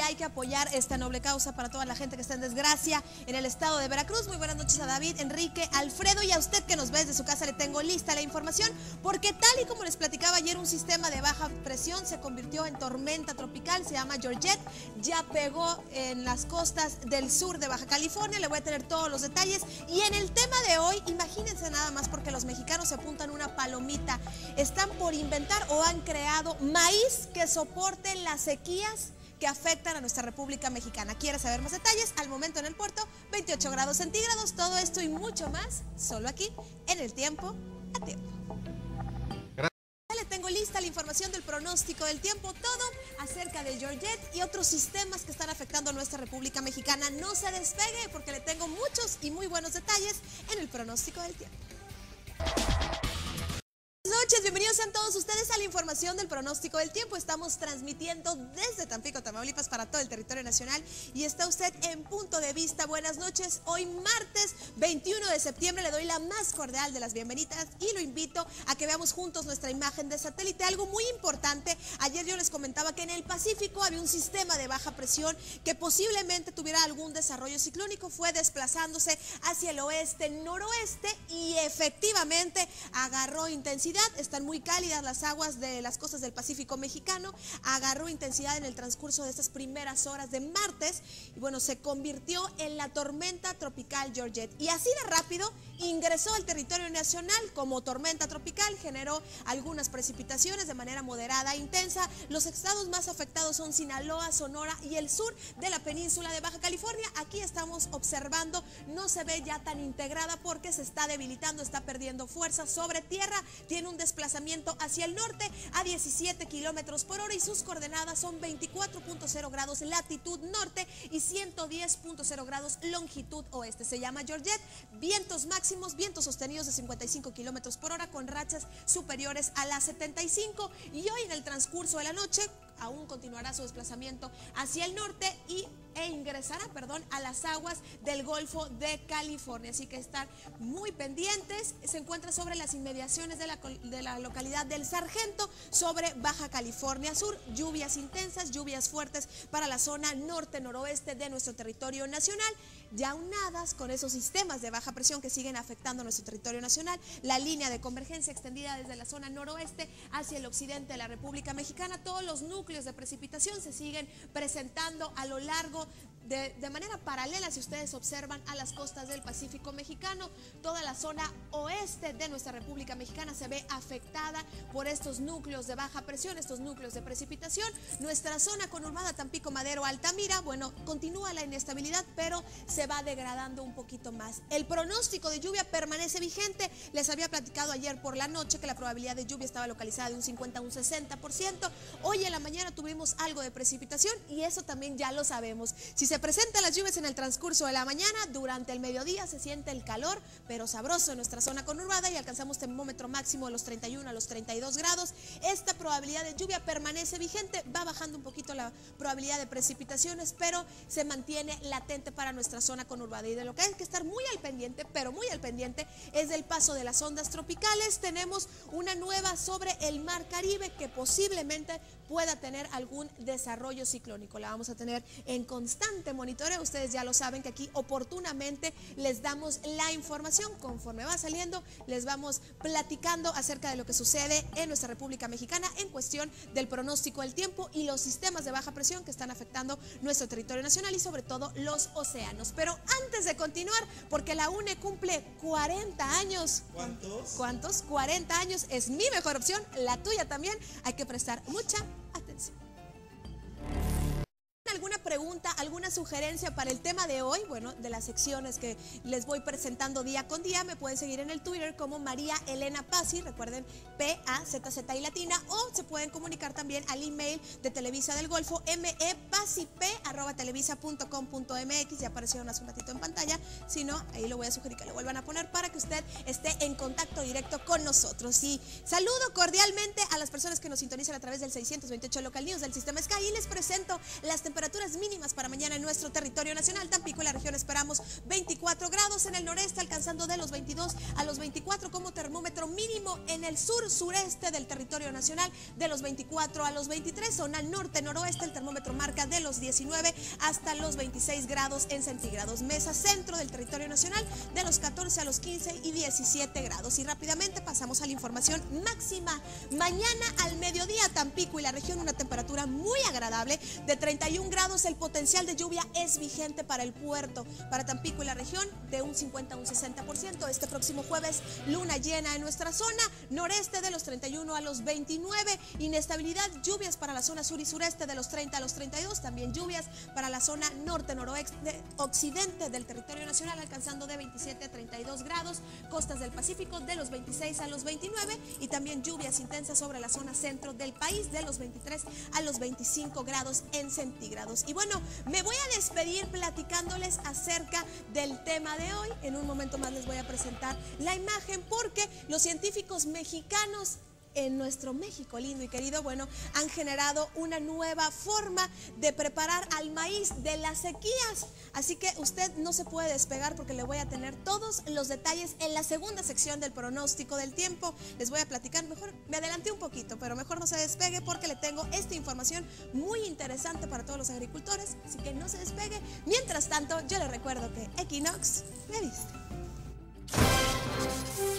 hay que apoyar esta noble causa para toda la gente que está en desgracia en el estado de Veracruz. Muy buenas noches a David, Enrique, Alfredo y a usted que nos ve desde su casa. Le tengo lista la información porque tal y como les platicaba ayer, un sistema de baja presión se convirtió en tormenta tropical, se llama Georgette, ya pegó en las costas del sur de Baja California. Le voy a tener todos los detalles y en el tema de hoy, imagínense nada más, porque los mexicanos se apuntan una palomita, están por inventar o han creado maíz que soporte las sequías que afectan a nuestra República Mexicana. ¿Quiere saber más detalles? Al momento en el puerto, 28 grados centígrados, todo esto y mucho más, solo aquí, en El Tiempo a Tiempo. Le tengo lista la información del pronóstico del tiempo, todo acerca de Georgette y otros sistemas que están afectando a nuestra República Mexicana. No se despegue porque le tengo muchos y muy buenos detalles en el pronóstico del tiempo. Buenas noches, bienvenidos sean todos ustedes a la información del pronóstico del tiempo. Estamos transmitiendo desde Tampico, Tamaulipas para todo el territorio nacional y está usted en Punto de Vista. Buenas noches, hoy martes 21 de septiembre le doy la más cordial de las bienvenidas y lo invito a que veamos juntos nuestra imagen de satélite. Algo muy importante, ayer yo les comentaba que en el Pacífico había un sistema de baja presión que posiblemente tuviera algún desarrollo ciclónico, fue desplazándose hacia el oeste, noroeste y efectivamente agarró intensidad. Están muy cálidas las aguas de las costas del Pacífico mexicano, agarró intensidad en el transcurso de estas primeras horas de martes y bueno, se convirtió en la tormenta tropical Georgette y así de rápido ingresó al territorio nacional como tormenta tropical, generó algunas precipitaciones de manera moderada e intensa. Los estados más afectados son Sinaloa, Sonora y el sur de la península de Baja California. Aquí estamos observando, no se ve ya tan integrada porque se está debilitando, está perdiendo fuerza sobre tierra, tiene un desplazamiento hacia el norte a 17 kilómetros por hora y sus coordenadas son 24.0 grados latitud norte y 110.0 grados longitud oeste. Se llama Georgette, vientos máximos, vientos sostenidos de 55 kilómetros por hora con rachas superiores a las 75 y hoy en el transcurso de la noche aún continuará su desplazamiento hacia el norte e ingresará, a las aguas del Golfo de California. Así que estar muy pendientes. Se encuentra sobre las inmediaciones de la localidad del Sargento, sobre Baja California Sur. Lluvias intensas, lluvias fuertes para la zona norte-noroeste de nuestro territorio nacional. Ya aunadas con esos sistemas de baja presión que siguen afectando nuestro territorio nacional, la línea de convergencia extendida desde la zona noroeste hacia el occidente de la República Mexicana, todos los núcleos de precipitación se siguen presentando a lo largo de manera paralela, si ustedes observan, a las costas del Pacífico mexicano. Toda la zona oeste de nuestra República Mexicana se ve afectada por estos núcleos de baja presión, estos núcleos de precipitación. Nuestra zona conurbada Tampico, Madero, Altamira, bueno, continúa la inestabilidad, pero se va degradando un poquito más. El pronóstico de lluvia permanece vigente. Les había platicado ayer por la noche que la probabilidad de lluvia estaba localizada de un 50 a un 60%. Hoy en la mañana tuvimos algo de precipitación y eso también ya lo sabemos. Si se presentan las lluvias en el transcurso de la mañana, durante el mediodía se siente el calor, pero sabroso en nuestra zona conurbada y alcanzamos termómetro máximo de los 31 a los 32 grados. Esta probabilidad de lluvia permanece vigente, va bajando un poquito la probabilidad de precipitaciones, pero se mantiene latente para nuestra zona conurbada. Y de lo que hay que estar muy al pendiente, pero muy al pendiente, es del paso de las ondas tropicales. Tenemos una nueva sobre el Mar Caribe que posiblemente pueda tener algún desarrollo ciclónico. La vamos a tener en constante monitoreo. Ustedes ya lo saben que aquí oportunamente les damos la información. Conforme va saliendo, les vamos platicando acerca de lo que sucede en nuestra República Mexicana en cuestión del pronóstico del tiempo y los sistemas de baja presión que están afectando nuestro territorio nacional y sobre todo los océanos. Pero antes de continuar, porque la UNE cumple 40 años. ¿Cuántos? ¿Cuántos? 40 años es mi mejor opción, la tuya también. Hay que prestar mucha atención. ¿Alguna pregunta, alguna sugerencia para el tema de hoy? Bueno, de las secciones que les voy presentando día con día, me pueden seguir en el Twitter como María Elena Pazzi, recuerden P-A-Z-Z y latina, o se pueden comunicar también al email de Televisa del Golfo, mepazip@televisa.com.mx, ya aparecieron hace un ratito en pantalla, si no, ahí lo voy a sugerir que lo vuelvan a poner para que usted esté en contacto directo con nosotros. Y saludo cordialmente a las personas que nos sintonizan a través del 628 Local News del Sistema Sky y les presento las temperaturas temperaturas mínimas para mañana en nuestro territorio nacional. Tampico y la región esperamos 24 grados, en el noreste alcanzando de los 22 a los 24 como termómetro mínimo, en el sur sureste del territorio nacional de los 24 a los 23, zona norte noroeste el termómetro marca de los 19 hasta los 26 grados en centígrados, mesa centro del territorio nacional de los 14 a los 15 y 17 grados. Y rápidamente pasamos a la información máxima. Mañana al mediodía, Tampico y la región una temperatura muy agradable de 31 grados, el potencial de lluvia es vigente para el puerto, para Tampico y la región de un 50 a un 60%. Este próximo jueves luna llena en nuestra zona noreste de los 31 a los 29, inestabilidad, lluvias para la zona sur y sureste de los 30 a los 32, también lluvias para la zona norte noroeste occidente del territorio nacional alcanzando de 27 a 32 grados, costas del Pacífico de los 26 a los 29 y también lluvias intensas sobre la zona centro del país de los 23 a los 25 grados en centígrados. Y bueno, me voy a despedir platicándoles acerca del tema de hoy. En un momento más les voy a presentar la imagen porque los científicos mexicanos en nuestro México lindo y querido, bueno, han generado una nueva forma de preparar al maíz de las sequías. Así que usted no se puede despegar porque le voy a tener todos los detalles en la segunda sección del pronóstico del tiempo. Les voy a platicar, mejor me adelanté un poquito, pero mejor no se despegue porque le tengo esta información muy interesante para todos los agricultores. Así que no se despegue. Mientras tanto, yo le recuerdo que Equinox me viste.